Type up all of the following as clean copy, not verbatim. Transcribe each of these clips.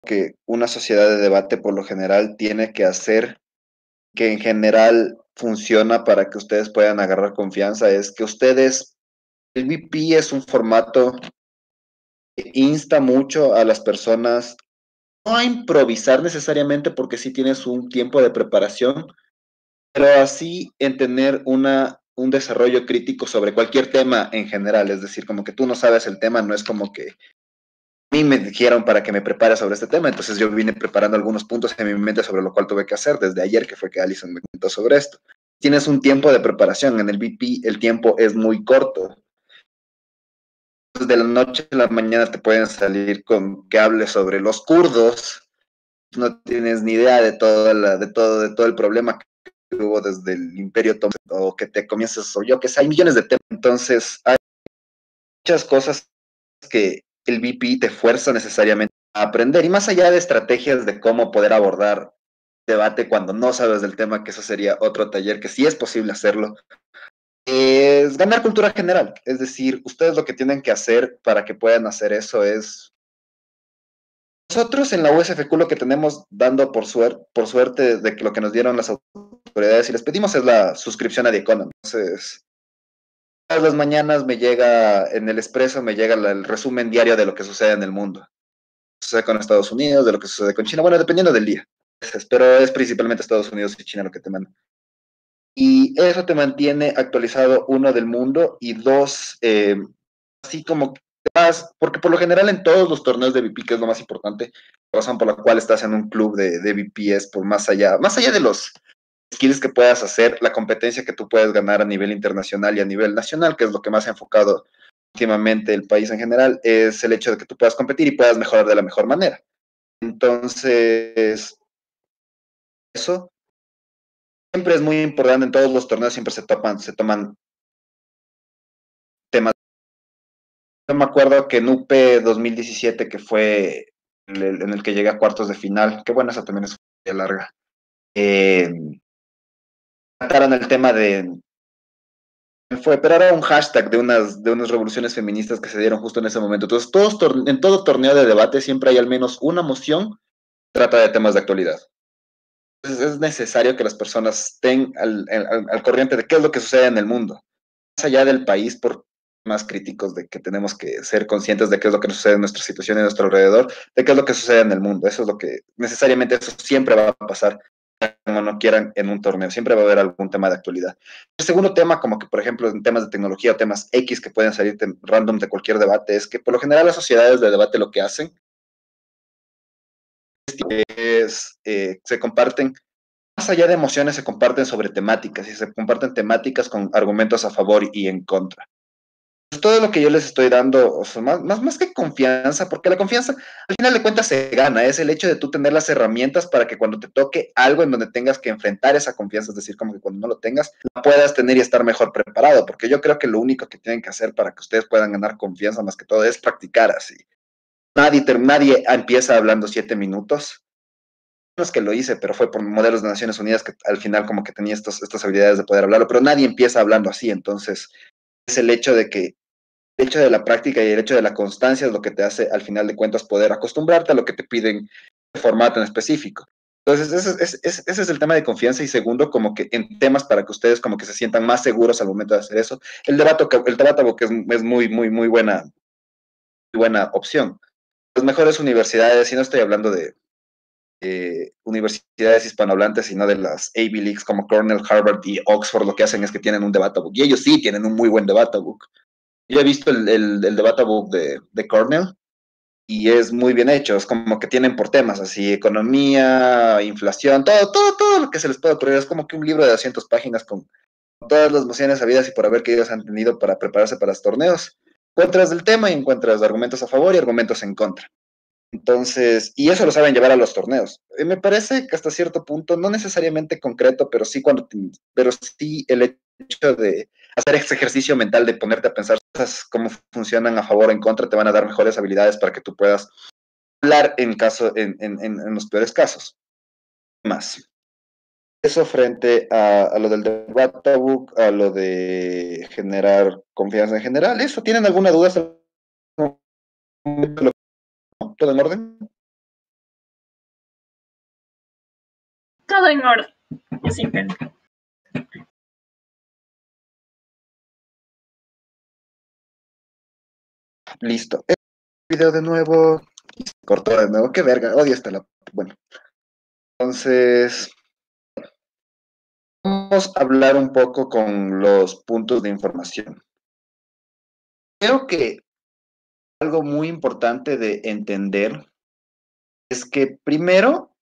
que una sociedad de debate por lo general tiene que hacer, que en general funciona para que ustedes puedan agarrar confianza, es que ustedes, el VP es un formato que insta mucho a las personas no a improvisar necesariamente porque sí tienes un tiempo de preparación, pero así en tener un desarrollo crítico sobre cualquier tema en general. Es decir, como que tú no sabes el tema, no es como que a mí me dijeron para que me prepare sobre este tema, entonces yo vine preparando algunos puntos en mi mente sobre lo cual tuve que hacer desde ayer, que fue que Alison me comentó sobre esto. Tienes un tiempo de preparación, en el VP el tiempo es muy corto. De la noche a la mañana te pueden salir con que hables sobre los kurdos, no tienes ni idea de todo el problema que hubo desde el Imperio Otomano, o que te comiences, o yo que sé, hay millones de temas. Entonces, hay muchas cosas que el VP te fuerza necesariamente a aprender, y más allá de estrategias de cómo poder abordar debate cuando no sabes del tema, que eso sería otro taller, que sí es posible hacerlo, es ganar cultura general. Es decir, ustedes lo que tienen que hacer para que puedan hacer eso es nosotros en la USFQ lo que tenemos dando por suerte de que lo que nos dieron las autoridades y les pedimos es la suscripción a The Economist. Entonces, todas las mañanas me llega en el Expreso, me llega el resumen diario de lo que sucede en el mundo. Lo que sucede con Estados Unidos, de lo que sucede con China, bueno, dependiendo del día. Pero es principalmente Estados Unidos y China lo que te mandan. Y eso te mantiene actualizado, uno, del mundo, y dos, así como porque por lo general en todos los torneos de VP, que es lo más importante, la razón por la cual estás en un club de VP es por más allá de los skills que puedas hacer, la competencia que tú puedes ganar a nivel internacional y a nivel nacional, que es lo que más ha enfocado últimamente el país en general, es el hecho de que tú puedas competir y puedas mejorar de la mejor manera. Entonces, eso siempre es muy importante, en todos los torneos siempre se toman temas. Yo me acuerdo que en UP 2017, que fue en el que llegué a cuartos de final, qué buena, esa también es una larga, eh, trataron el tema pero era un hashtag de unas revoluciones feministas que se dieron justo en ese momento. Entonces, en todo torneo de debate siempre hay al menos una moción que trata de temas de actualidad. Entonces, es necesario que las personas estén al corriente de qué es lo que sucede en el mundo, más allá del país, por más críticos de que tenemos que ser conscientes de qué es lo que nos sucede en nuestra situación y en nuestro alrededor, de qué es lo que sucede en el mundo. Eso es lo que necesariamente eso siempre va a pasar, como no quieran, en un torneo. Siempre va a haber algún tema de actualidad. El segundo tema, como que por ejemplo en temas de tecnología o temas X que pueden salir random de cualquier debate, es que por lo general las sociedades de debate lo que hacen es se comparten más allá de emociones, se comparten sobre temáticas y se comparten temáticas con argumentos a favor y en contra. Todo lo que yo les estoy dando, o sea, más que confianza, porque la confianza al final de cuentas se gana, es el hecho de tú tener las herramientas para que cuando te toque algo en donde tengas que enfrentar esa confianza, es decir, como que cuando no lo tengas, la puedas tener y estar mejor preparado, porque yo creo que lo único que tienen que hacer para que ustedes puedan ganar confianza más que todo es practicar así. Nadie empieza hablando 7 minutos. No es que lo hice, pero fue por modelos de Naciones Unidas que al final como que tenía estas habilidades de poder hablarlo, pero nadie empieza hablando así, entonces es el hecho de que el hecho de la práctica y el hecho de la constancia es lo que te hace, al final de cuentas, poder acostumbrarte a lo que te piden de formato en específico. Entonces, ese es el tema de confianza. Y segundo, como que en temas para que ustedes como que se sientan más seguros al momento de hacer eso, el debate que es muy buena opción. Las mejores universidades, y no estoy hablando de universidades hispanohablantes, sino de las Ivy Leagues como Cornell, Harvard y Oxford, lo que hacen es que tienen un debate book. Y ellos sí tienen un muy buen debate book. Yo he visto el debate book de Cornell y es muy bien hecho. Es como que tienen por temas así, economía, inflación, todo lo que se les puede ocurrir. Es como que un libro de 200 páginas con todas las nociones habidas y por haber que ellos han tenido para prepararse para los torneos. Encuentras el tema y encuentras argumentos a favor y argumentos en contra. Entonces, y eso lo saben llevar a los torneos. Me parece que hasta cierto punto, no necesariamente concreto, pero sí pero sí el hecho de hacer ese ejercicio mental de ponerte a pensar cosas, cómo funcionan a favor o en contra, te van a dar mejores habilidades para que tú puedas hablar en los peores casos. Más. Eso frente a lo del debate book, a lo de generar confianza en general. ¿Eso tienen alguna duda? ¿Todo en orden? Todo en orden. Sí, pero... Listo. El video de nuevo. Y se cortó de nuevo. Qué verga. Odio esta la. Bueno. Entonces. Vamos a hablar un poco con los puntos de información. Creo que algo muy importante de entender es que primero,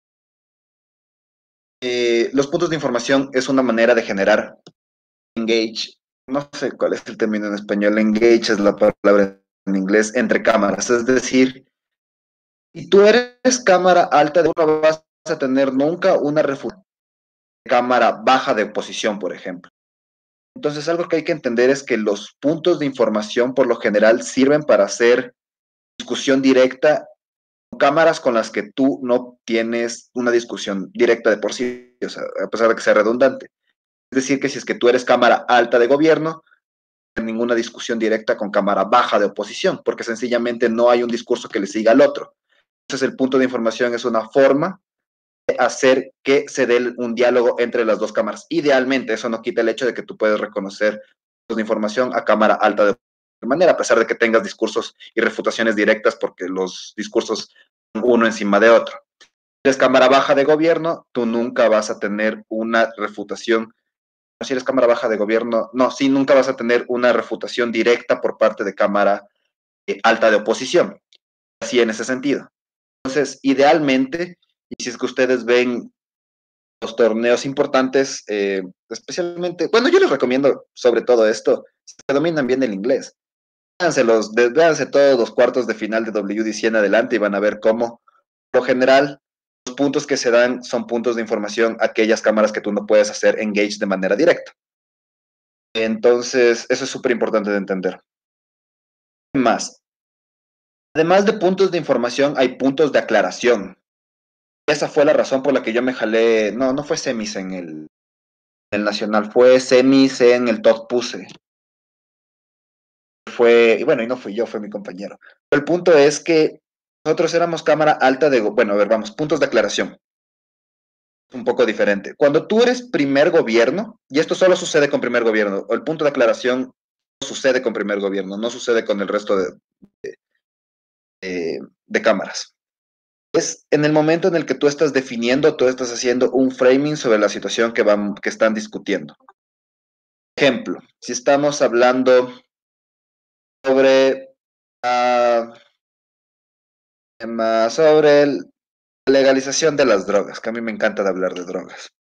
los puntos de información es una manera de generar engage. No sé cuál es el término en español. Engage es la palabra en inglés, entre cámaras. Es decir, si tú eres cámara alta de uno, vas a tener nunca una refutación de cámara baja de posición, por ejemplo. Entonces, algo que hay que entender es que los puntos de información, por lo general, sirven para hacer discusión directa con cámaras con las que tú no tienes una discusión directa de por sí, o sea, a pesar de que sea redundante. Es decir, que si es que tú eres cámara alta de gobierno, no hay ninguna discusión directa con cámara baja de oposición, porque sencillamente no hay un discurso que le siga al otro. Entonces, el punto de información es una forma de hacer que se dé un diálogo entre las dos cámaras. Idealmente, eso no quita el hecho de que tú puedes reconocer de información a cámara alta de manera, a pesar de que tengas discursos y refutaciones directas, porque los discursos son uno encima de otro. Si eres cámara baja de gobierno, tú nunca vas a tener una refutación. Si eres cámara baja de gobierno, no, sí, nunca vas a tener una refutación directa por parte de cámara alta de oposición. Así en ese sentido. Entonces, idealmente, y si es que ustedes ven los torneos importantes, especialmente, bueno, yo les recomiendo sobre todo esto, si dominan bien el inglés, véanse todos los cuartos de final de WDC en adelante y van a ver cómo, por lo general, los puntos que se dan son puntos de información a aquellas cámaras que tú no puedes hacer engage de manera directa. Entonces, eso es súper importante de entender. Más, además de puntos de información, hay puntos de aclaración. Esa fue la razón por la que yo me jalé, no fue semis en el Nacional, fue semis en el Todd Puse. Y bueno, y no fui yo, fue mi compañero. Pero el punto es que nosotros éramos cámara alta de, bueno, a ver, vamos, puntos de aclaración. Un poco diferente. Cuando tú eres primer gobierno, y esto solo sucede con primer gobierno, o el punto de aclaración no sucede con primer gobierno, no sucede con el resto de cámaras. Es en el momento en el que tú estás definiendo, tú estás haciendo un framing sobre la situación que están discutiendo. Ejemplo, si estamos hablando sobre, sobre la legalización de las drogas, que a mí me encanta de hablar de drogas.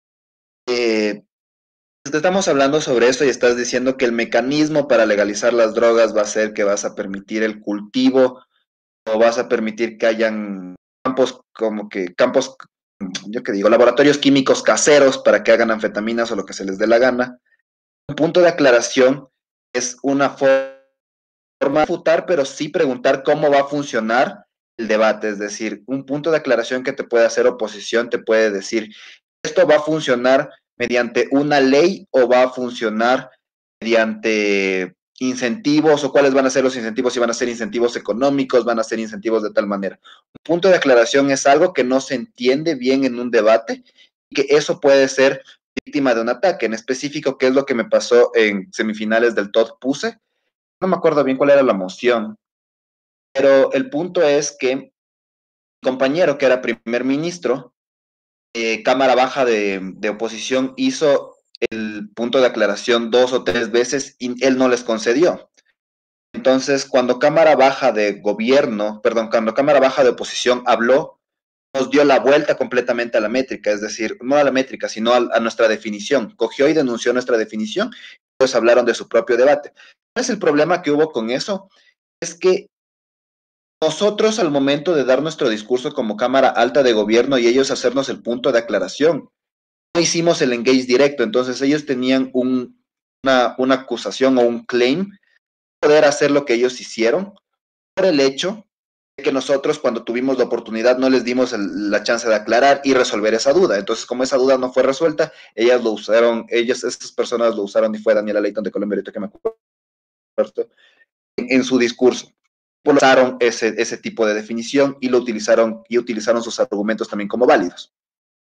Estamos hablando sobre eso y estás diciendo que el mecanismo para legalizar las drogas va a ser que vas a permitir el cultivo o vas a permitir que hayan campos, yo qué digo, laboratorios químicos caseros para que hagan anfetaminas o lo que se les dé la gana. Un punto de aclaración es una forma de refutar, pero sí preguntar cómo va a funcionar el debate. Es decir, un punto de aclaración que te puede hacer oposición te puede decir, esto va a funcionar mediante una ley o va a funcionar mediante incentivos o cuáles van a ser los incentivos, si van a ser incentivos económicos, van a ser incentivos de tal manera. Un punto de aclaración es algo que no se entiende bien en un debate y que eso puede ser víctima de un ataque. En específico, ¿qué es lo que me pasó en semifinales del Todd Puse? No me acuerdo bien cuál era la moción, pero el punto es que mi compañero, que era primer ministro, Cámara Baja de oposición, hizo el punto de aclaración 2 o 3 veces y él no les concedió. Entonces, cuando Cámara Baja de gobierno, perdón, cuando Cámara Baja de oposición habló, nos dio la vuelta completamente a la métrica, es decir, no a la métrica, sino a nuestra definición. Cogió y denunció nuestra definición, pues hablaron de su propio debate. ¿Cuál es el problema que hubo con eso? Es que nosotros al momento de dar nuestro discurso como Cámara Alta de Gobierno y ellos hacernos el punto de aclaración, no hicimos el engage directo, entonces ellos tenían una acusación o un claim de poder hacer lo que ellos hicieron por el hecho de que nosotros cuando tuvimos la oportunidad no les dimos la chance de aclarar y resolver esa duda. Entonces, como esa duda no fue resuelta, estas personas lo usaron y fue Daniela Leighton de Colombia, ahorita que me acuerdo, en su discurso. Usaron ese tipo de definición y utilizaron sus argumentos también como válidos.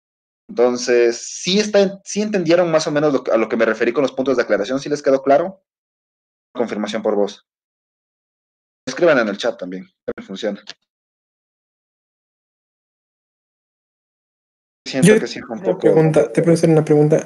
Entonces, sí entendieron más o menos a lo que me referí con los puntos de aclaración. ¿Sí les quedó claro? Confirmación por voz. Escriban en el chat también. También funciona. Siento Yo que sí fue un una poco. pregunta, te puedo hacer una pregunta.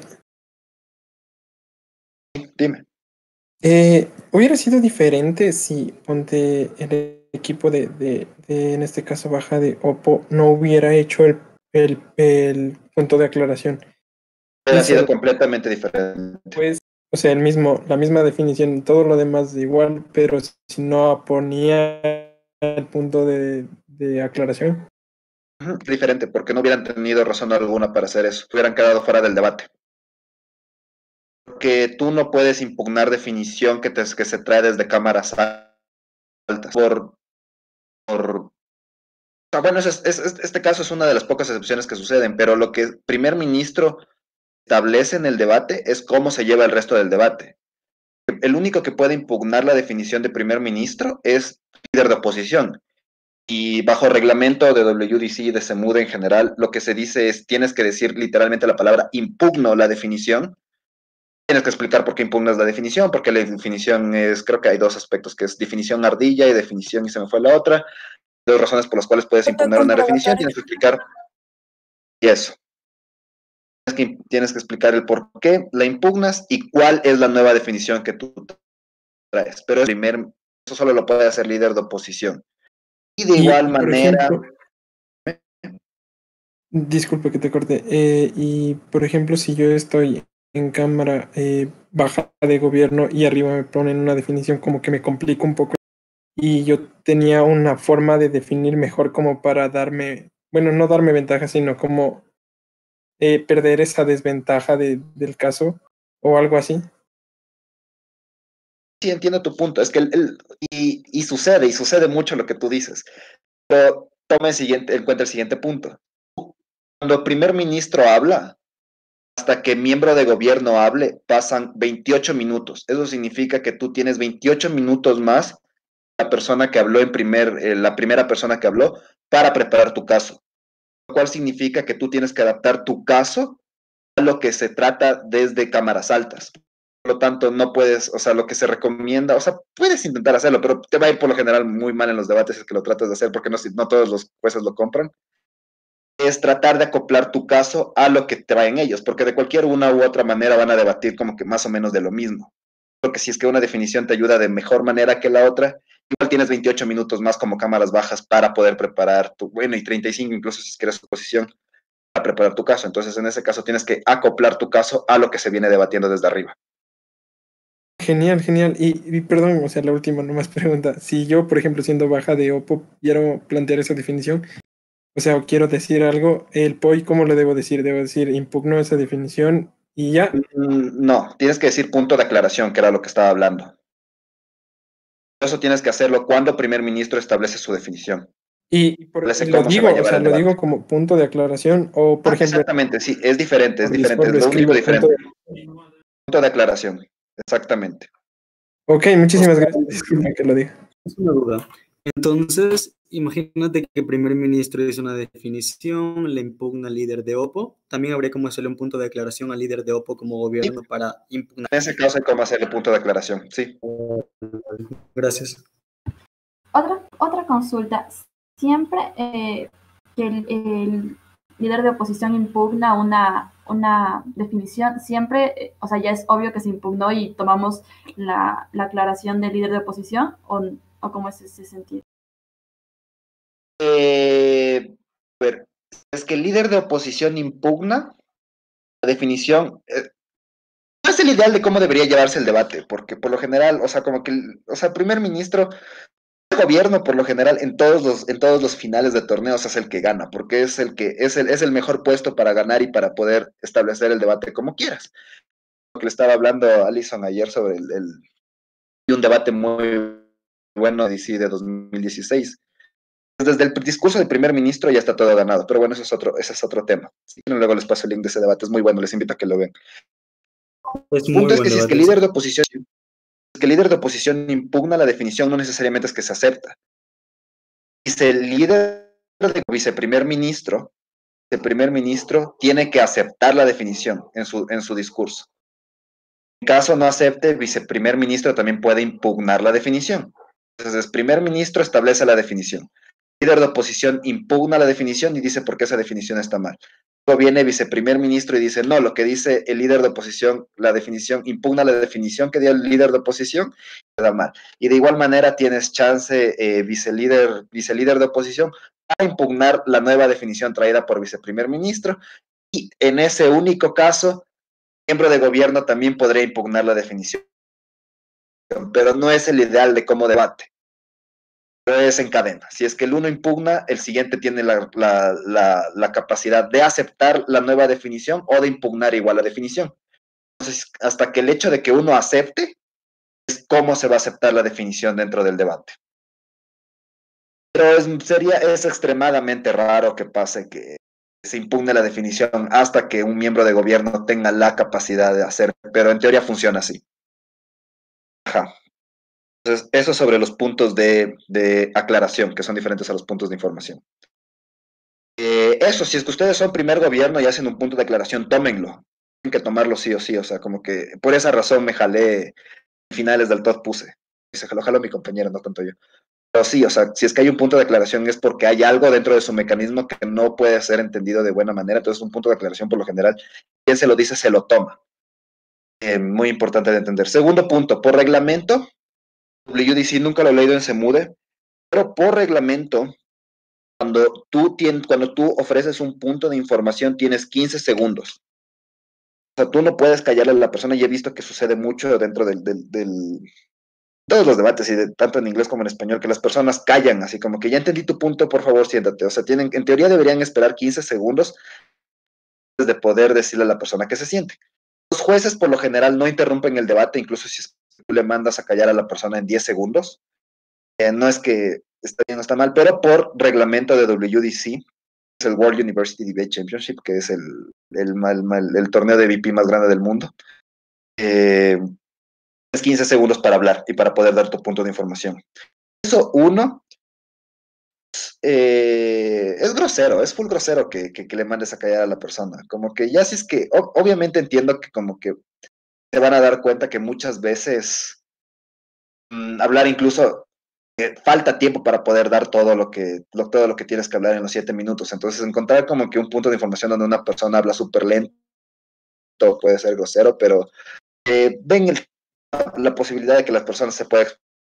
Dime. ¿Hubiera sido diferente si ponte el equipo en este caso baja de Oppo, no hubiera hecho el punto de aclaración? Y Hubiera se sido completamente diferente. pues, o sea, la misma definición, todo lo demás igual, pero si no ponía el punto de aclaración. Ujú, diferente, porque no hubieran tenido razón alguna para hacer eso. Hubieran quedado fuera del debate. Porque tú no puedes impugnar definición que se trae desde cámaras altas. O sea, bueno, este caso es una de las pocas excepciones que suceden, pero lo que el primer ministro establece en el debate es cómo se lleva el resto del debate. El único que puede impugnar la definición de primer ministro es líder de oposición. Y bajo reglamento de WDC y de CEMUD en general, lo que se dice es, tienes que decir literalmente la palabra impugno la definición. Tienes que explicar por qué impugnas la definición, porque la definición es, creo que hay dos aspectos, que es definición ardilla y definición, y se me fue la otra. Dos razones por las cuales puedes impugnar una definición, tienes que explicar y eso. Tienes que explicar el por qué la impugnas y cuál es la nueva definición que tú traes. Pero eso solo lo puede hacer líder de oposición. Y de igual Por manera, ejemplo, disculpe que te corte, y por ejemplo, si yo estoy en cámara baja de gobierno y arriba me ponen una definición como que me complica un poco y yo tenía una forma de definir mejor como para darme, bueno, no darme ventaja, sino como perder esa desventaja del caso o algo así. sí entiendo tu punto, es que y sucede mucho lo que tú dices, pero toma en cuenta el siguiente punto. Cuando el primer ministro habla, hasta que miembro de gobierno hable, pasan 28 minutos. Eso significa que tú tienes 28 minutos más la persona que habló la primera persona que habló para preparar tu caso. Lo cual significa que tú tienes que adaptar tu caso a lo que se trata desde cámaras altas. Por lo tanto, no puedes, o sea, lo que se recomienda, o sea, puedes intentar hacerlo, pero te va a ir por lo general muy mal en los debates es que lo tratas de hacer porque no todos los jueces lo compran. Es tratar de acoplar tu caso a lo que traen ellos, porque de cualquier una u otra manera van a debatir como que más o menos de lo mismo. Porque si es que una definición te ayuda de mejor manera que la otra, igual tienes 28 minutos más como cámaras bajas para poder preparar bueno, y 35 incluso si quieres oposición, para preparar tu caso. Entonces, en ese caso tienes que acoplar tu caso a lo que se viene debatiendo desde arriba. Genial, genial. Y perdón, o sea, la última nomás pregunta. Si yo, por ejemplo, siendo baja de Oppo, quiero plantear esa definición, o sea, o quiero decir algo, el POI, ¿cómo lo debo decir? Debo decir, impugno esa definición y ya. No, tienes que decir punto de aclaración, que era lo que estaba hablando. Eso tienes que hacerlo cuando el primer ministro establece su definición. Y Establece lo cómo se va a digo, o llevar sea, el lo debate. digo como punto de aclaración, o por ejemplo, Exactamente, sí, es diferente, por Discord lo es lo único escribo punto diferente. de... Punto de aclaración, exactamente. Ok, muchísimas gracias. Disculpa que lo diga. Es una duda. Entonces, imagínate que el primer ministro hizo una definición, le impugna al líder de Oppo. También habría como hacerle un punto de aclaración al líder de Oppo como Sí, gobierno para impugnar. en ese caso hay cómo hacer el punto de aclaración, sí. Gracias. Otra consulta. Siempre que el líder de oposición impugna una definición, siempre, o sea, ya es obvio que se impugnó y tomamos la aclaración del líder de oposición, o cómo es ese sentido. A ver, es que el líder de oposición impugna la definición. No es el ideal de cómo debería llevarse el debate, porque por lo general, o sea, como que, el primer ministro, el gobierno por lo general en todos los finales de torneos es el que gana, porque es el que es el mejor puesto para ganar y para poder establecer el debate como quieras. Lo que le estaba hablando a Alison ayer sobre y un debate muy bueno de 2016. Desde el discurso del primer ministro ya está todo ganado, pero bueno, ese es otro tema. Si quieren, luego les paso el link de ese debate, es muy bueno, les invito a que lo vean. Es El muy punto es buen que si es que debate. el líder de oposición impugna la definición, no necesariamente es que se acepta. Y si el líder de viceprimer ministro el primer ministro tiene que aceptar la definición en su discurso. En caso no acepte, el viceprimer ministro también puede impugnar la definición. Entonces, el primer ministro establece la definición. El líder de oposición impugna la definición y dice por qué esa definición está mal. Luego viene el viceprimer ministro y dice, no, lo que dice el líder de oposición, la definición, impugna la definición que dio el líder de oposición, está mal. Y de igual manera tienes chance, vicelíder de oposición, para impugnar la nueva definición traída por el viceprimer ministro. Y en ese único caso, miembro de gobierno también podría impugnar la definición, pero no es el ideal de cómo debate. Pero es en cadena. Si es que el uno impugna, el siguiente tiene la capacidad de aceptar la nueva definición o de impugnar igual la definición. Entonces, hasta que el hecho de que uno acepte es cómo se va a aceptar la definición dentro del debate. Pero es extremadamente raro que pase que se impugne la definición hasta que un miembro de gobierno tenga la capacidad de hacer, pero en teoría funciona así. Ajá. Entonces, eso sobre los puntos de aclaración, que son diferentes a los puntos de información. Eso, si es que ustedes son primer gobierno y hacen un punto de aclaración, tómenlo. Tienen que tomarlo sí o sí, o sea, como que por esa razón me jalé finales del top puse. Y se jaló mi compañero, no tanto yo. Pero sí, o sea, si es que hay un punto de aclaración es porque hay algo dentro de su mecanismo que no puede ser entendido de buena manera, entonces un punto de aclaración por lo general, quien se lo dice se lo toma. Muy importante de entender. Segundo punto, por reglamento, WDC nunca lo he leído en Semude, pero por reglamento, cuando tú ofreces un punto de información, tienes 15 segundos. O sea, tú no puedes callarle a la persona, y he visto que sucede mucho dentro todos los debates, y tanto en inglés como en español, que las personas callan, así como que ya entendí tu punto, por favor, siéntate. O sea, en teoría deberían esperar 15 segundos antes de poder decirle a la persona que se siente. Los jueces, por lo general, no interrumpen el debate, incluso si tú le mandas a callar a la persona en 10 segundos. No es que está bien o está mal, pero por reglamento de WDC, es el World University Debate Championship, que es el torneo de VP más grande del mundo. Tienes 15 segundos para hablar y para poder dar tu punto de información. Eso, uno, es grosero, es full grosero que le mandes a callar a la persona. Como que ya si es que, obviamente entiendo que como que se van a dar cuenta que muchas veces hablar incluso falta tiempo para poder dar todo lo que tienes que hablar en los 7 minutos. Entonces, encontrar como que un punto de información donde una persona habla súper lento puede ser grosero, pero ven la posibilidad de que las personas se puedan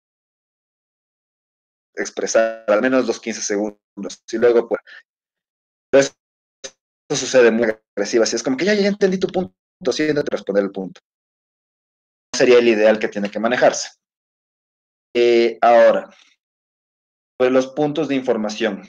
expresar al menos los 15 segundos. Y luego, pues, eso sucede muy agresivo. Así es como que ya entendí tu punto, siéntate a responder el punto. Sería el ideal que tiene que manejarse. Ahora, pues los puntos de información.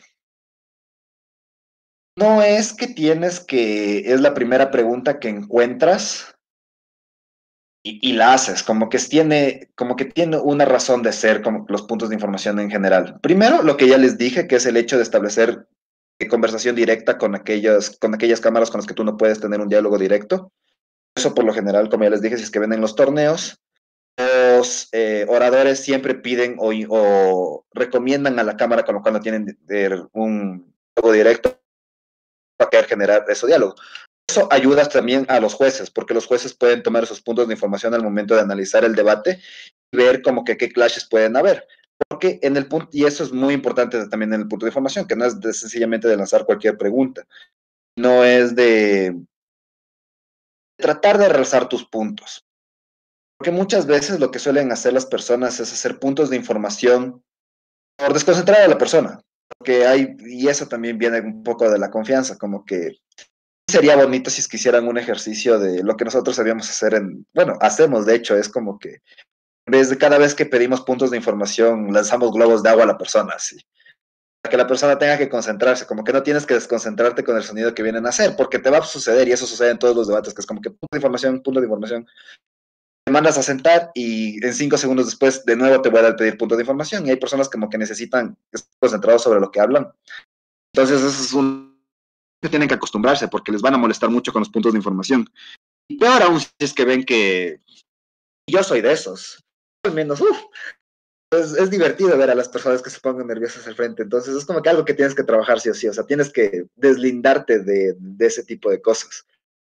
No es que es la primera pregunta que encuentras y la haces, como que tiene una razón de ser, como los puntos de información en general. Primero, lo que ya les dije, que es el hecho de establecer conversación directa con aquellas cámaras con las que tú no puedes tener un diálogo directo. Eso por lo general, como ya les dije, si es que ven en los torneos, los oradores siempre piden o recomiendan a la cámara con lo cual no tienen un diálogo directo para poder generar ese diálogo. Eso ayuda también a los jueces, porque los jueces pueden tomar esos puntos de información al momento de analizar el debate y ver como que qué clashes pueden haber. Porque en el punto, y eso es muy importante también en el punto de información, que no es sencillamente de lanzar cualquier pregunta, no es de tratar de realzar tus puntos. Porque muchas veces lo que suelen hacer las personas es hacer puntos de información por desconcentrar a la persona. Y eso también viene un poco de la confianza, como que sería bonito si quisieran un ejercicio de lo que nosotros sabíamos hacer hacemos de hecho, es como que en vez de cada vez que pedimos puntos de información, lanzamos globos de agua a la persona, así. Para que la persona tenga que concentrarse, como que no tienes que desconcentrarte con el sonido que vienen a hacer, porque te va a suceder, y eso sucede en todos los debates, que es como que punto de información, te mandas a sentar y en 5 segundos después de nuevo te voy a pedir punto de información, y hay personas como que necesitan estar concentrados sobre lo que hablan. Entonces eso es que tienen que acostumbrarse, porque les van a molestar mucho con los puntos de información. Y peor aún si es que ven que yo soy de esos. Al menos, es divertido ver a las personas que se pongan nerviosas al frente. Entonces es como que algo que tienes que trabajar sí o sí. O sea, tienes que deslindarte de ese tipo de cosas.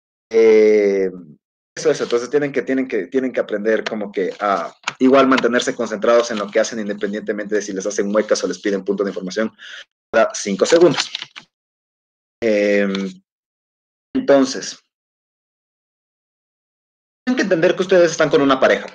Eso. Entonces tienen que aprender como que a igual mantenerse concentrados en lo que hacen independientemente de si les hacen muecas o les piden puntos de información cada 5 segundos. Entonces, tienen que entender que ustedes están con una pareja.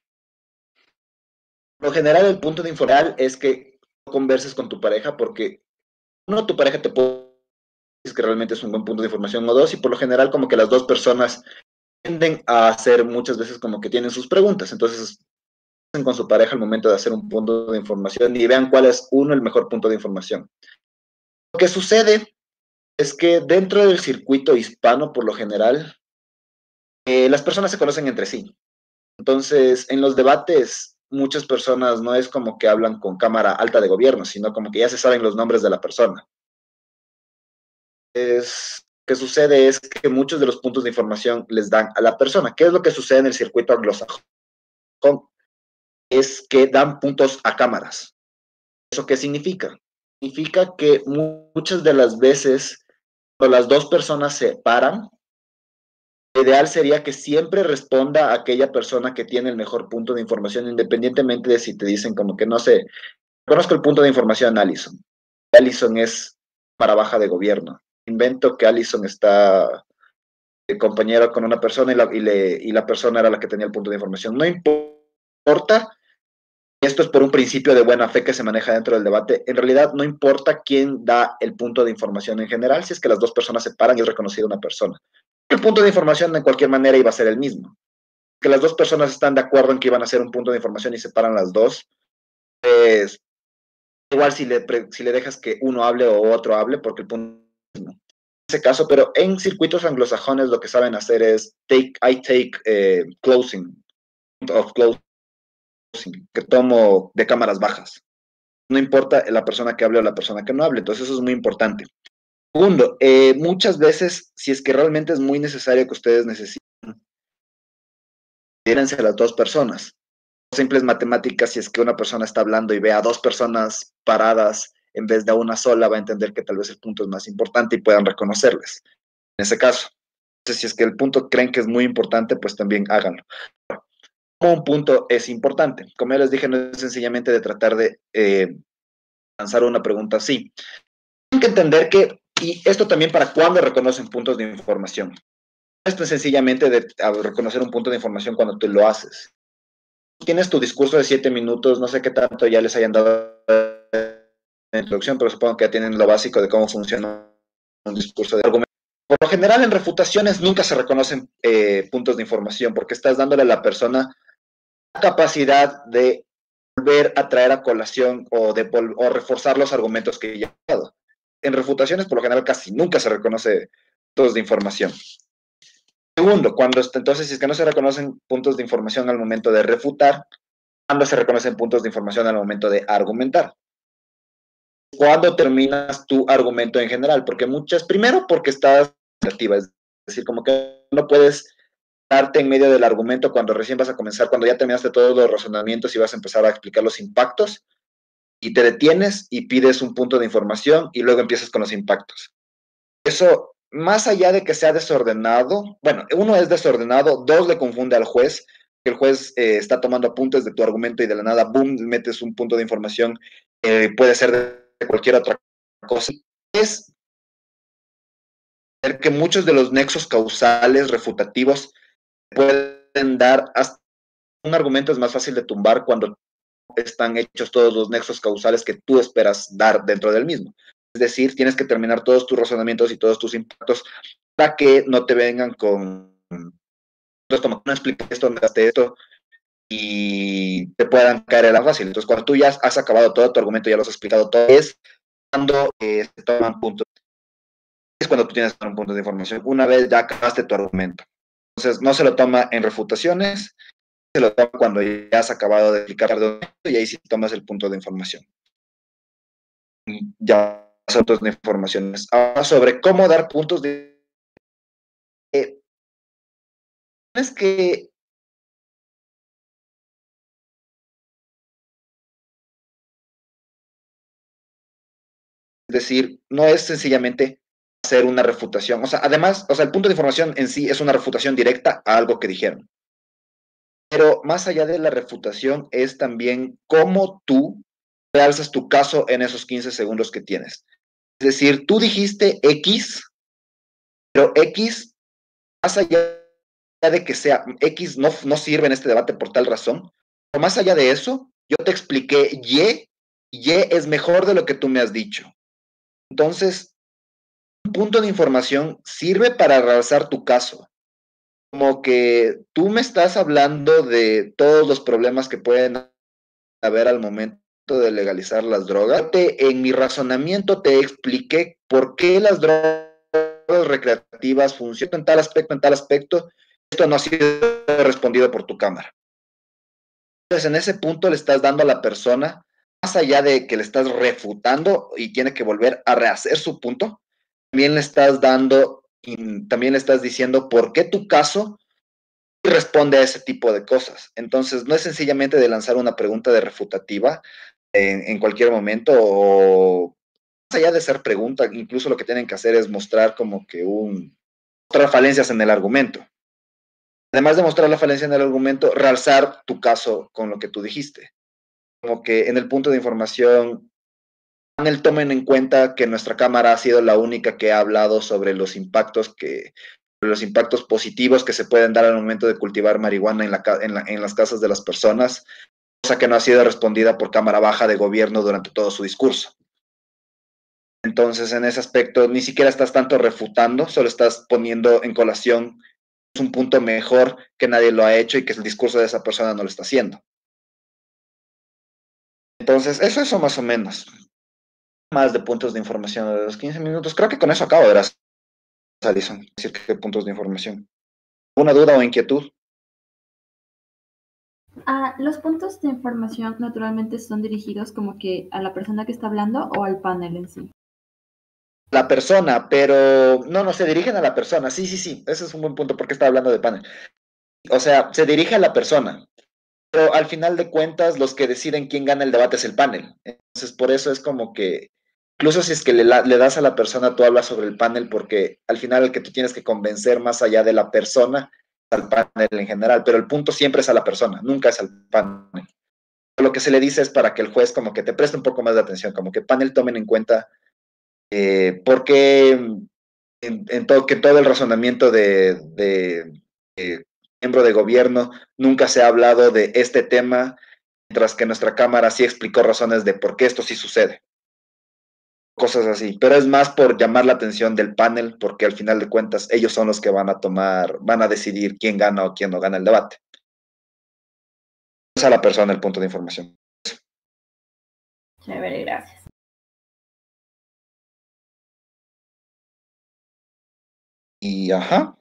Por lo general, el punto de información es que converses con tu pareja porque uno, tu pareja te puede decir que realmente es un buen punto de información, o dos, y por lo general como que las dos personas tienden a hacer muchas veces como que tienen sus preguntas. Entonces, con su pareja al momento de hacer un punto de información y vean cuál es uno el mejor punto de información. Lo que sucede es que dentro del circuito hispano, por lo general, las personas se conocen entre sí. Entonces, en los debates, muchas personas no es como que hablan con cámara alta de gobierno, sino como que ya se saben los nombres de la persona. Lo que sucede es que muchos de los puntos de información les dan a la persona. ¿Qué es lo que sucede en el circuito anglosajón? Es que dan puntos a cámaras. ¿Eso qué significa? Significa que muchas de las veces, cuando las dos personas se paran, lo ideal sería que siempre responda a aquella persona que tiene el mejor punto de información, independientemente de si te dicen como que no sé, conozco el punto de información de Allison. Allison es para baja de gobierno. Invento que Allison está de compañero con una persona y la persona era la que tenía el punto de información. No importa. Esto es por un principio de buena fe que se maneja dentro del debate. En realidad, no importa quién da el punto de información en general, si es que las dos personas se paran y es reconocida una persona. El punto de información, de cualquier manera, iba a ser el mismo. Que las dos personas están de acuerdo en que iban a hacer un punto de información y se paran las dos, pues igual si le dejas que uno hable o otro hable, porque el punto es el mismo. En ese caso, pero en circuitos anglosajones lo que saben hacer es I take closing, of closing, que tomo de cámaras bajas. No importa la persona que hable o la persona que no hable. Entonces eso es muy importante. Segundo, muchas veces, si es que realmente es muy necesario que ustedes necesiten, díganse a las dos personas. Simples matemáticas, si es que una persona está hablando y ve a dos personas paradas en vez de a una sola, va a entender que tal vez el punto es más importante y puedan reconocerles. En ese caso, entonces, si es que el punto creen que es muy importante, pues también háganlo. Como un punto es importante. Como ya les dije, no es sencillamente de tratar de lanzar una pregunta así. Tienen que entender que, y esto también para cuando reconocen puntos de información. Esto es sencillamente de reconocer un punto de información cuando tú lo haces. Tienes tu discurso de 7 minutos, no sé qué tanto ya les hayan dado la introducción, pero supongo que ya tienen lo básico de cómo funciona un discurso de argumento. Por lo general, en refutaciones nunca se reconocen puntos de información porque estás dándole a la persona la capacidad de volver a traer a colación o reforzar los argumentos que ya ha dado. En refutaciones, por lo general, casi nunca se reconoce puntos de información. Segundo, entonces, si es que no se reconocen puntos de información al momento de refutar, ¿cuándo se reconocen puntos de información al momento de argumentar? ¿Cuándo terminas tu argumento en general? Primero porque estás creativa, es decir, como que no puedes darte en medio del argumento cuando recién vas a comenzar, cuando ya terminaste todos los razonamientos y vas a empezar a explicar los impactos, y te detienes y pides un punto de información y luego empiezas con los impactos. Eso, más allá de que sea desordenado, bueno, uno es desordenado, dos le confunde al juez, que el juez está tomando apuntes de tu argumento y de la nada, boom, metes un punto de información, puede ser de cualquier otra cosa. Es ver que muchos de los nexos causales refutativos pueden dar hasta un argumento es más fácil de tumbar cuando están hechos todos los nexos causales que tú esperas dar dentro del mismo. Es decir, tienes que terminar todos tus razonamientos y todos tus impactos para que no te vengan con, entonces como no expliqué esto, no haste esto, y te puedan caer en la fácil. Entonces, cuando tú ya has acabado todo tu argumento, ya lo has explicado todo, es cuando se toman puntos. Es cuando tú tienes un punto de información. Una vez ya acabaste tu argumento. Entonces, no se lo toma en refutaciones, se lo toma cuando ya has acabado de explicar y ahí sí tomas el punto de información. Ya son puntos de informaciones. Ahora, sobre cómo dar puntos de... es que decir, no es sencillamente hacer una refutación. O sea, además, o sea, el punto de información en sí es una refutación directa a algo que dijeron. Pero más allá de la refutación es también cómo tú realzas tu caso en esos 15 segundos que tienes. Es decir, tú dijiste X, pero X, más allá de que sea X, no sirve en este debate por tal razón. Pero más allá de eso, yo te expliqué Y, y es mejor de lo que tú me has dicho. Entonces, un punto de información sirve para realzar tu caso. Como que tú me estás hablando de todos los problemas que pueden haber al momento de legalizar las drogas. En mi razonamiento te expliqué por qué las drogas recreativas funcionan en tal aspecto, en tal aspecto. Esto no ha sido respondido por tu cámara. Entonces, en ese punto le estás dando a la persona, más allá de que le estás refutando y tiene que volver a rehacer su punto, también le estás dando, también le estás diciendo por qué tu caso responde a ese tipo de cosas. Entonces, no es sencillamente de lanzar una pregunta de refutativa en cualquier momento o más allá de ser pregunta, incluso lo que tienen que hacer es mostrar como que mostrar falencias en el argumento. Además de mostrar la falencia en el argumento, realzar tu caso con lo que tú dijiste. Como que en el punto de información, tomen en cuenta que nuestra cámara ha sido la única que ha hablado sobre los impactos positivos que se pueden dar al momento de cultivar marihuana en las casas de las personas, cosa que no ha sido respondida por Cámara Baja de Gobierno durante todo su discurso. Entonces, en ese aspecto, ni siquiera estás tanto refutando, solo estás poniendo en colación un punto mejor que nadie lo ha hecho y que el discurso de esa persona no lo está haciendo. Entonces, eso más o menos. Más de puntos de información de los 15 minutos. Creo que con eso acabo, verás, Alison. Decir que puntos de información. ¿Alguna duda o inquietud? Los puntos de información naturalmente son dirigidos como que a la persona que está hablando o al panel en sí. La persona, pero no, se dirigen a la persona. Sí, ese es un buen punto porque estaba hablando de panel. O sea, se dirige a la persona, pero al final de cuentas los que deciden quién gana el debate es el panel. Entonces, por eso es como que, incluso si es que le das a la persona, tú hablas sobre el panel porque al final el que tú tienes que convencer más allá de la persona es al panel en general, pero el punto siempre es a la persona, nunca es al panel. Lo que se le dice es para que el juez como que te preste un poco más de atención, como que panel tomen en cuenta por qué que todo el razonamiento de miembro de gobierno nunca se ha hablado de este tema, mientras que nuestra Cámara sí explicó razones de por qué esto sí sucede. Cosas así, pero es más por llamar la atención del panel, porque al final de cuentas ellos son los que van a decidir quién gana o quién no gana el debate. Es a la persona el punto de información. Chévere, gracias. Y ajá.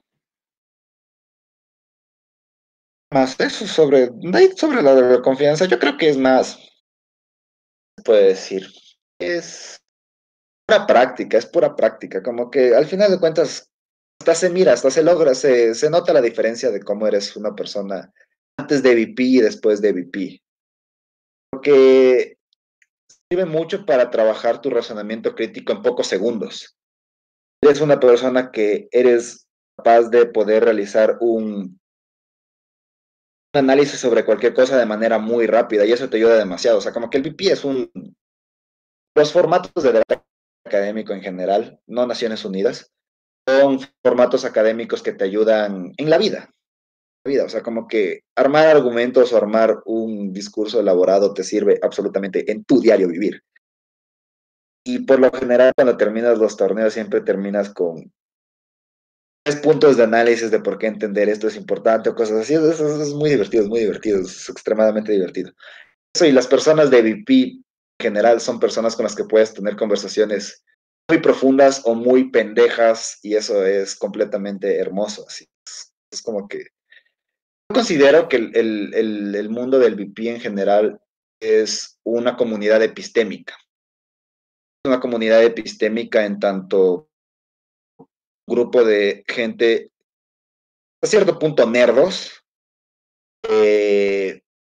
Más eso sobre la confianza, yo creo que es más, puede decir, es pura práctica, como que al final de cuentas, hasta se logra, se nota la diferencia de cómo eres una persona antes de VP y después de VP. Porque sirve mucho para trabajar tu razonamiento crítico en pocos segundos. Eres una persona que eres capaz de poder realizar un análisis sobre cualquier cosa de manera muy rápida y eso te ayuda demasiado. O sea, como que el VP es los formatos de debate académico en general, no Naciones Unidas, son formatos académicos que te ayudan en la vida. O sea, como que armar argumentos o armar un discurso elaborado te sirve absolutamente en tu diario vivir. Y por lo general, cuando terminas los torneos, siempre terminas con 3 puntos de análisis de por qué entender esto es importante o cosas así. Eso es muy divertido, es extremadamente divertido. Eso, y las personas de VP en general son personas con las que puedes tener conversaciones muy profundas o muy pendejas y eso es completamente hermoso. Así. Es como que yo considero que el mundo del VP en general es una comunidad epistémica. Es una comunidad epistémica en tanto grupo de gente a cierto punto nerdos,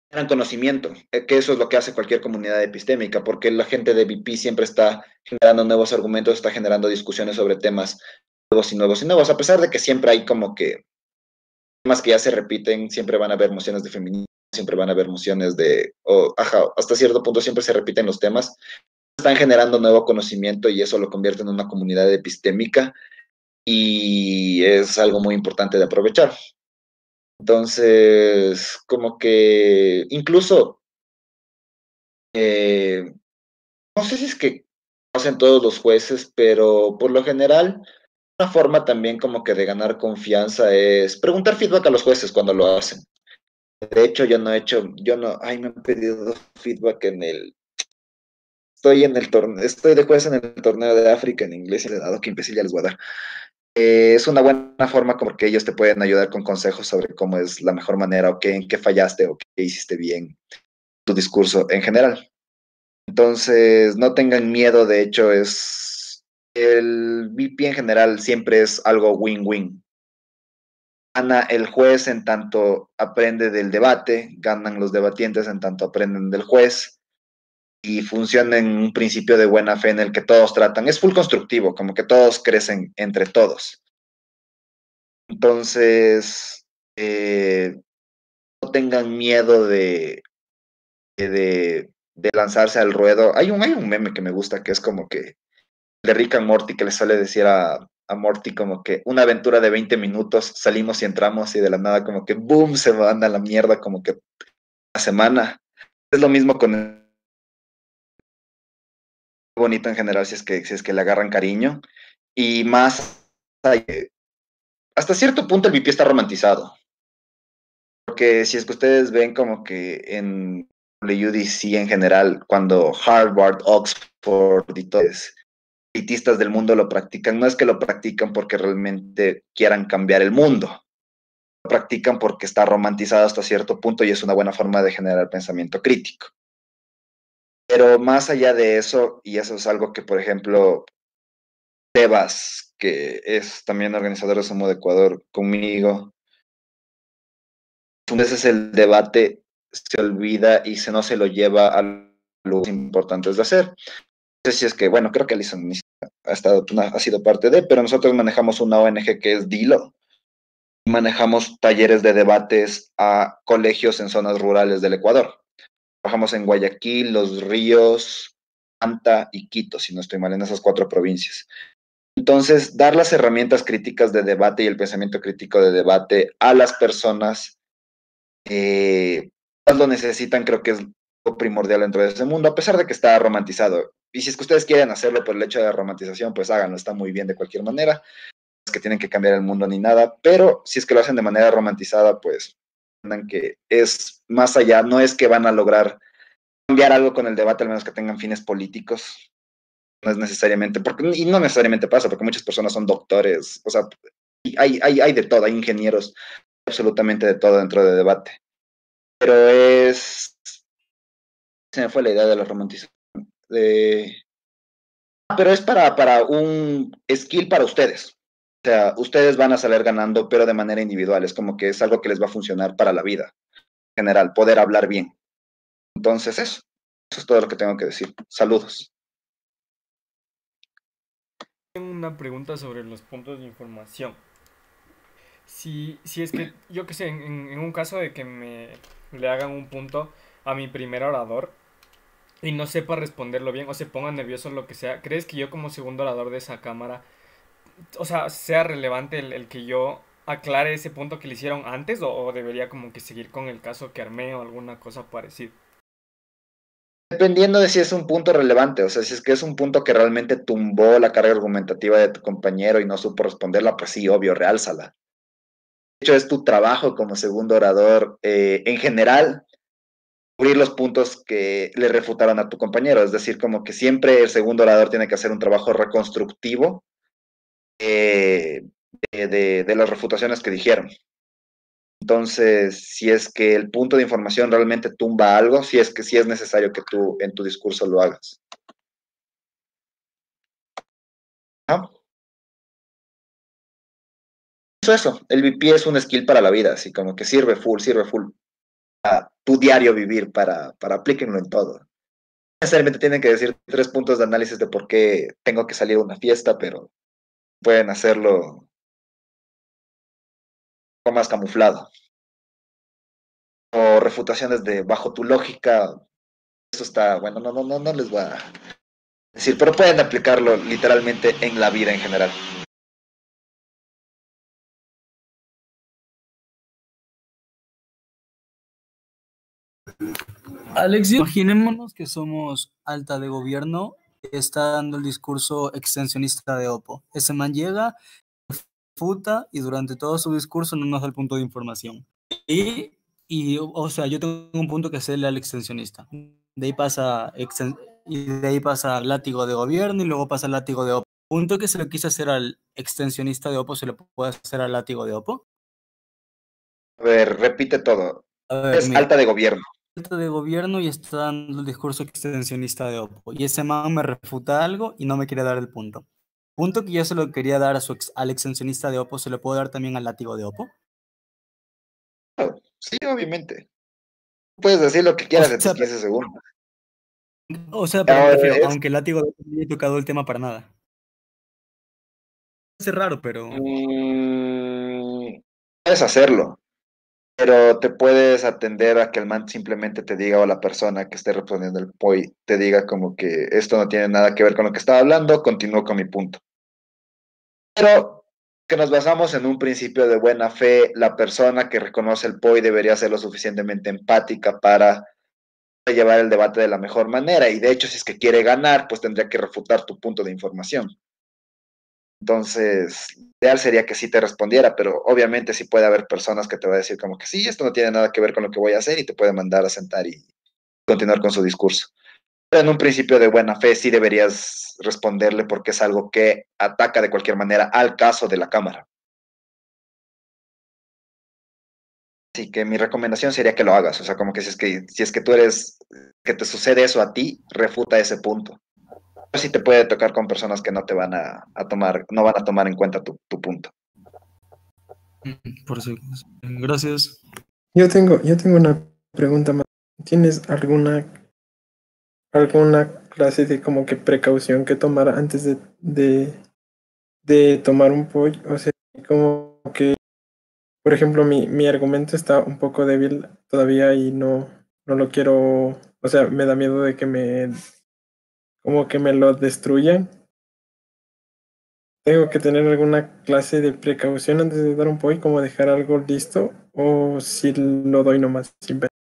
generan conocimiento, que eso es lo que hace cualquier comunidad epistémica, porque la gente de VP siempre está generando nuevos argumentos, está generando discusiones sobre temas nuevos y nuevos y nuevos, a pesar de que siempre hay como que temas que ya se repiten, siempre van a haber mociones de feminismo, siempre van a haber mociones de, hasta cierto punto siempre se repiten los temas, están generando nuevo conocimiento y eso lo convierte en una comunidad epistémica y es algo muy importante de aprovechar. Entonces, como que incluso, no sé si es que hacen todos los jueces, pero por lo general, una forma también como que de ganar confianza es preguntar feedback a los jueces cuando lo hacen. De hecho, me han pedido feedback estoy de juez en el torneo de África en inglés y le he dado que imbécil ya les voy a dar. Es una buena forma como que ellos te pueden ayudar con consejos sobre cómo es la mejor manera o en qué fallaste o qué hiciste bien tu discurso en general. Entonces, no tengan miedo, de hecho, el VP en general siempre es algo win-win. Gana el juez en tanto aprende del debate, ganan los debatientes en tanto aprenden del juez y funciona en un principio de buena fe en el que todos tratan. Es full constructivo, como que todos crecen entre todos. Entonces, no tengan miedo de lanzarse al ruedo. Hay un meme que me gusta que es como que de Rick and Morty que le suele decir a Morty como que una aventura de 20 minutos, salimos y entramos y de la nada como que boom, se van a la mierda como que la semana. Es lo mismo con el bonito en general si es que le agarran cariño y más hasta cierto punto el VP está romantizado. Porque si es que ustedes ven como que en la UDC en general, cuando Harvard, Oxford y todos elitistas del mundo lo practican, no es que lo practican porque realmente quieran cambiar el mundo, lo practican porque está romantizado hasta cierto punto y es una buena forma de generar pensamiento crítico. Pero más allá de eso, y eso es algo que, por ejemplo, Tebas, que es también organizador de Sumo de Ecuador conmigo, a veces el debate se olvida y no se lo lleva a los importantes de hacer. No sé si es que, bueno, creo que Alison ha sido parte de, pero nosotros manejamos una ONG que es Dilo. Manejamos talleres de debates a colegios en zonas rurales del Ecuador. Trabajamos en Guayaquil, Los Ríos, Anta y Quito, si no estoy mal, en esas 4 provincias. Entonces, dar las herramientas críticas de debate y el pensamiento crítico de debate a las personas lo necesitan, creo que es lo primordial dentro de ese mundo, a pesar de que está romantizado. Y si es que ustedes quieren hacerlo por el hecho de la romantización, pues háganlo, está muy bien de cualquier manera. No es que tienen que cambiar el mundo ni nada, pero si es que lo hacen de manera romantizada, pues entiendan que es más allá, no es que van a lograr cambiar algo con el debate, al menos que tengan fines políticos. No es necesariamente, y no necesariamente pasa, porque muchas personas son doctores, o sea, hay de todo, hay ingenieros, absolutamente de todo dentro de debate. Pero se me fue la idea de la romantización. Pero es para un skill para ustedes. O sea, ustedes van a salir ganando, pero de manera individual. Es como que es algo que les va a funcionar para la vida en general, poder hablar bien. Entonces, eso es todo lo que tengo que decir. Saludos. Tengo una pregunta sobre los puntos de información. Si es que, yo qué sé, en un caso de que le hagan un punto a mi primer orador y no sepa responderlo bien o se ponga nervioso o lo que sea, ¿crees que yo como segundo orador de esa cámara, o sea, sea relevante el que yo aclare ese punto que le hicieron antes o debería como que seguir con el caso que armé o alguna cosa parecida? Dependiendo de si es un punto relevante, o sea, si es que es un punto que realmente tumbó la carga argumentativa de tu compañero y no supo responderla, pues sí, obvio, reálzala. De hecho, es tu trabajo como segundo orador, en general, cubrir los puntos que le refutaron a tu compañero. Es decir, como que siempre el segundo orador tiene que hacer un trabajo reconstructivo de las refutaciones que dijeron. Entonces, si es que el punto de información realmente tumba algo, si es que sí es necesario que tú en tu discurso lo hagas. ¿Ah? Eso, el VP es un skill para la vida, así como que sirve full. tu diario vivir para aplíquenlo en todo. No necesariamente tienen que decir 3 puntos de análisis de por qué tengo que salir a una fiesta, pero pueden hacerlo un poco más camuflado. O refutaciones de bajo tu lógica, eso está, bueno, no les voy a decir, pero pueden aplicarlo literalmente en la vida en general. Alex, imaginémonos que somos alta de gobierno, está dando el discurso extensionista de Oppo. Ese man llega, refuta y durante todo su discurso no nos da el punto de información. O sea, yo tengo un punto que hacerle al extensionista. De ahí pasa y de ahí pasa látigo de gobierno y luego pasa látigo de Oppo. Punto que se lo quise hacer al extensionista de Oppo, ¿se lo puede hacer al látigo de Oppo? A ver, repite todo. A ver, Es mira, alta de gobierno. alta de gobierno y está dando el discurso extensionista de Oppo. Y ese man me refuta algo y no me quiere dar el punto. Punto que yo se lo quería dar al extensionista de Oppo, ¿se lo puedo dar también al látigo de Oppo? Sí, obviamente. Puedes decir lo que quieras O en sea, tus 15 segundos. pero me Ahora refiero, es, aunque el látigo de Oppo no haya tocado el tema para nada. Es raro, pero... puedes hacerlo, pero te puedes atender a que el man simplemente te diga, o la persona que esté respondiendo el POI te diga como que esto no tiene nada que ver con lo que estaba hablando, continúo con mi punto. Pero que nos basamos en un principio de buena fe, la persona que reconoce el POI debería ser lo suficientemente empática para llevar el debate de la mejor manera, y de hecho si es que quiere ganar, pues tendría que refutar tu punto de información. Entonces, ideal sería que sí te respondiera, pero obviamente sí puede haber personas que te va a decir como que sí, esto no tiene nada que ver con lo que voy a hacer y te puede mandar a sentar y continuar con su discurso. Pero en un principio de buena fe sí deberías responderle porque es algo que ataca de cualquier manera al caso de la Cámara. Así que mi recomendación sería que lo hagas, o sea, como que si es que tú eres, que te sucede eso a ti, refuta ese punto. Pero sí te puede tocar con personas que no te van a tomar, no van a tomar en cuenta tu punto. Por si... Gracias. Yo tengo una pregunta más. ¿Tienes alguna clase de como que precaución que tomar antes de tomar un pollo? O sea, como que, por ejemplo, mi argumento está un poco débil todavía y no lo quiero, o sea, me da miedo de que como que me lo destruyan. ¿Tengo que tener alguna clase de precaución antes de dar un pollo, como dejar algo listo? ¿O si lo doy nomás sin ver?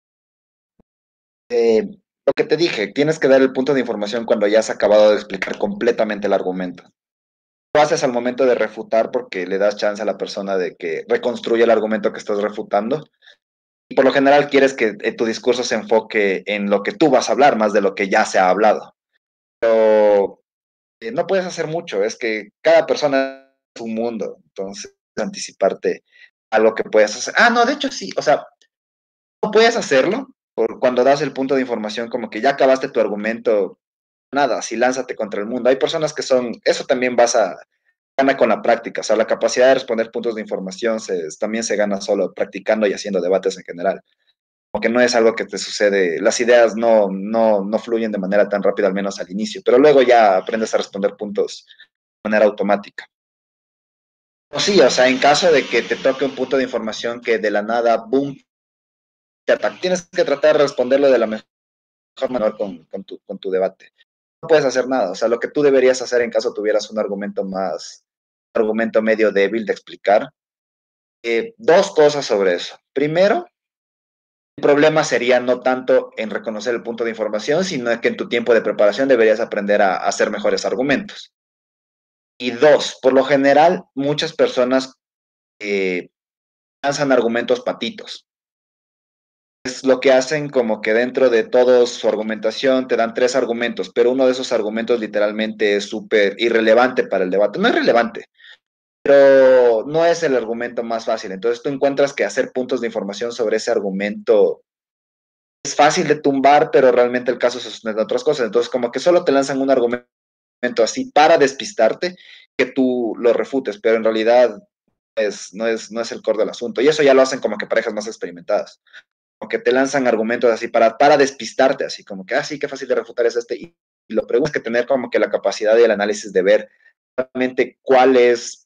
Lo que te dije, tienes que dar el punto de información cuando ya has acabado de explicar completamente el argumento. Lo haces al momento de refutar porque le das chance a la persona de que reconstruya el argumento que estás refutando. Y por lo general quieres que tu discurso se enfoque en lo que tú vas a hablar más de lo que ya se ha hablado. Pero no puedes hacer mucho, es que cada persona es un mundo, entonces anticiparte a lo que puedes hacer. Ah, no, de hecho sí, o sea, no puedes hacerlo cuando das el punto de información como que ya acabaste tu argumento, nada, así lánzate contra el mundo. Hay personas que son, eso también gana con la práctica, o sea, la capacidad de responder puntos de información también se gana solo practicando y haciendo debates en general. Como que no es algo que te sucede, las ideas no fluyen de manera tan rápida, al menos al inicio, pero luego ya aprendes a responder puntos de manera automática. O sí, o sea, en caso de que te toque un punto de información que de la nada, boom, te ataca, tienes que tratar de responderlo de la mejor manera con tu debate. No puedes hacer nada, o sea, lo que tú deberías hacer en caso tuvieras un argumento medio débil de explicar, dos cosas sobre eso. Primero, el problema sería no tanto en reconocer el punto de información, sino que en tu tiempo de preparación deberías aprender a hacer mejores argumentos. Y dos, por lo general, muchas personas lanzan argumentos patitos. Es lo que hacen como que dentro de toda su argumentación te dan 3 argumentos, pero uno de esos argumentos literalmente es súper irrelevante para el debate. No es relevante, pero no es el argumento más fácil. Entonces tú encuentras que hacer puntos de información sobre ese argumento es fácil de tumbar, pero realmente el caso se sostiene de otras cosas. Entonces como que solo te lanzan un argumento así para despistarte, que tú lo refutes, pero en realidad no es el core del asunto. Y eso ya lo hacen como que parejas más experimentadas. que te lanzan argumentos así para despistarte, así como que, sí, qué fácil de refutar es este. Y lo preguntas que tener como que la capacidad y el análisis de ver realmente cuál es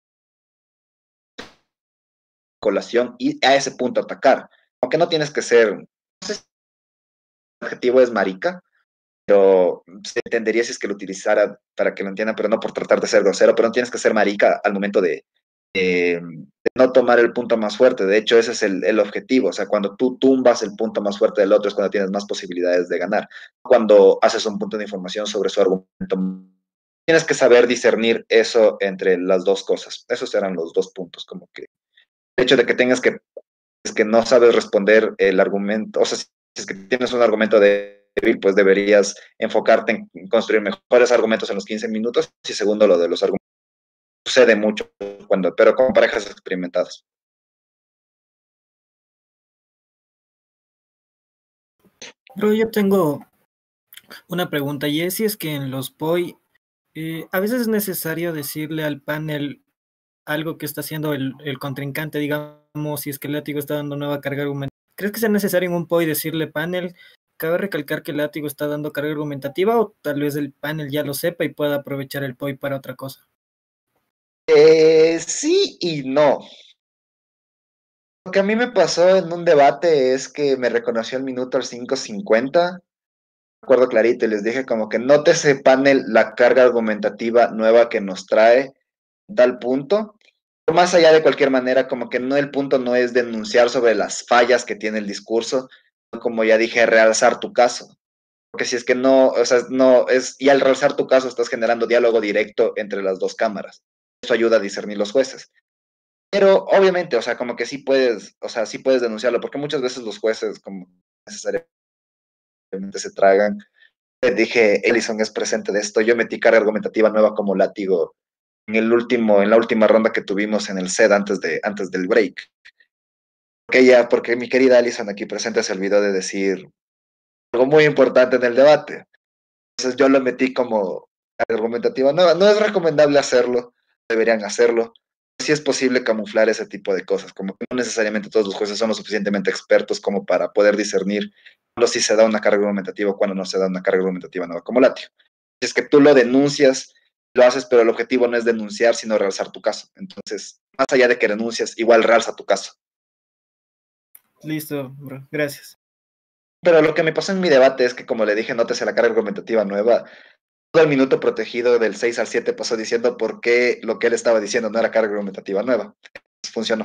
colación y a ese punto atacar. Aunque no tienes que ser, no sé si el adjetivo es marica, pero se entendería si es que lo utilizara para que lo entiendan, pero no por tratar de ser grosero, pero no tienes que ser marica al momento de no tomar el punto más fuerte. De hecho, ese es el objetivo. O sea, cuando tú tumbas el punto más fuerte del otro es cuando tienes más posibilidades de ganar. Cuando haces un punto de información sobre su argumento, tienes que saber discernir eso entre las dos cosas. Esos eran los dos puntos, como que el hecho de que tengas que, es que no sabes responder el argumento, o sea, si es que tienes un argumento débil, pues deberías enfocarte en construir mejores argumentos en los 15 minutos. Y segundo, lo de los argumentos sucede mucho pero con parejas experimentadas. Pero yo tengo una pregunta, y es si es que en los POI a veces es necesario decirle al panel algo que está haciendo el contrincante, digamos, si es que el látigo está dando nueva carga argumentativa. ¿Crees que sea necesario en un POI decirle panel? ¿Cabe recalcar que el látigo está dando carga argumentativa o tal vez el panel ya lo sepa y pueda aprovechar el POI para otra cosa? Sí y no. Lo que a mí me pasó en un debate es que me reconoció el minuto al 5:50. Recuerdo clarito y les dije como que nótese panel la carga argumentativa nueva que nos trae tal punto. Pero más allá de cualquier manera, como que no, el punto no es denunciar sobre las fallas que tiene el discurso, como ya dije, realzar tu caso. Porque si es que no, o sea, no es, y al realzar tu caso estás generando diálogo directo entre las dos cámaras. Eso ayuda a discernir los jueces. Pero obviamente, o sea, como que sí puedes, o sea, sí puedes denunciarlo, porque muchas veces los jueces como necesariamente se tragan. Dije, Ellison es presente de esto. Yo metí carga argumentativa nueva como látigo en la última ronda que tuvimos en el SED antes del break. Porque mi querida Ellison aquí presente se olvidó de decir algo muy importante en el debate. Entonces yo lo metí como carga argumentativa nueva. No es recomendable hacerlo, deberían hacerlo. Sí es posible camuflar ese tipo de cosas, como que no necesariamente todos los jueces son lo suficientemente expertos como para poder discernir cuando sí se da una carga argumentativa o cuando no se da una carga argumentativa nueva como látigo. Si es que tú lo denuncias, lo haces, pero el objetivo no es denunciar, sino realzar tu caso. Entonces, más allá de que denuncies, igual realza tu caso. Listo, bro. Gracias. Pero lo que me pasó en mi debate es que, como le dije, nótese la carga argumentativa nueva. Todo el minuto protegido del 6 al 7 pasó diciendo por qué lo que él estaba diciendo no era carga argumentativa nueva. Funcionó.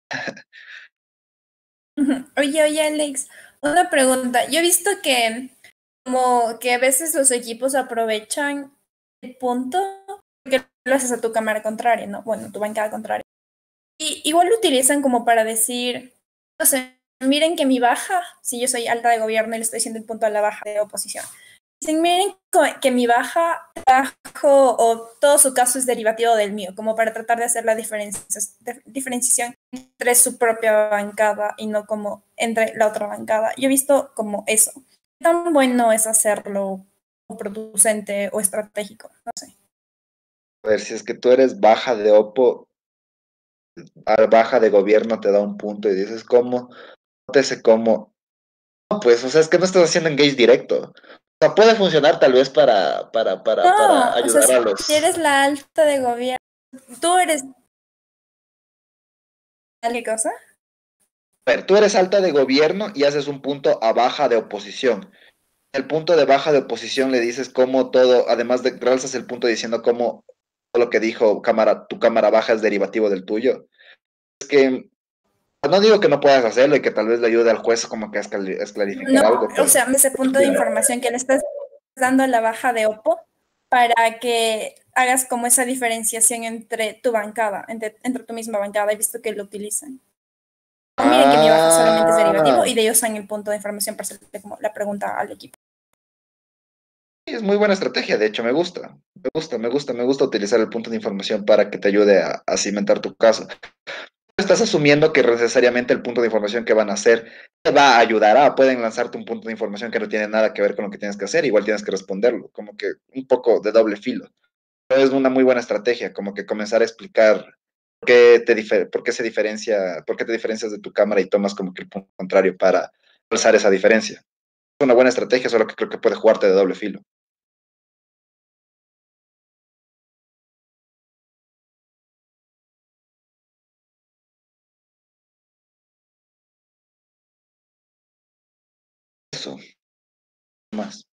Oye, Alex, una pregunta. Yo he visto que como que a veces los equipos aprovechan el punto que lo haces a tu cámara contraria, ¿no? Bueno, tu bancada contraria. Y igual lo utilizan como para decir, no sé, miren que mi baja, si yo soy alta de gobierno y le estoy diciendo el punto a la baja de oposición. Dicen, miren que mi bajo o todo su caso es derivativo del mío, como para tratar de hacer la diferenciación entre su propia bancada y no como entre la otra bancada. Yo he visto como eso. ¿Qué tan bueno es hacerlo o producente o estratégico? No sé. A ver, si es que tú eres baja de Oppo, a baja de gobierno te da un punto y dices, ¿cómo? No te sé cómo. No, pues, o sea, es que no estás haciendo engage directo. O sea, puede funcionar tal vez para No, o sea, ayudar a los... si eres la alta de gobierno, tú eres... ¿Qué cosa? A ver, tú eres alta de gobierno y haces un punto a baja de oposición. El punto de baja de oposición le dices cómo todo, además de realzas el punto diciendo cómo todo lo que dijo tu cámara baja es derivativo del tuyo. Es que no digo que no puedas hacerlo y que tal vez le ayude al juez como que a esclarificar No, algo. o sea, ese punto de información que le estás dando a la baja de Oppo para que hagas como esa diferenciación entre tu bancada, entre tu misma bancada. He visto que lo utilizan. No, miren que mi baja solamente es derivativo y de ellos usan el punto de información para hacerle como la pregunta al equipo. Es muy buena estrategia, de hecho, me gusta utilizar el punto de información para que te ayude a cimentar tu caso. Estás asumiendo que necesariamente el punto de información que van a hacer te va a ayudar. Pueden lanzarte un punto de información que no tiene nada que ver con lo que tienes que hacer, igual tienes que responderlo, como que un poco de doble filo. Pero es una muy buena estrategia, como que comenzar a explicar por qué te diferencias de tu cámara y tomas como que el punto contrario para alzar esa diferencia. Es una buena estrategia, solo que creo que puede jugarte de doble filo. Eso, más.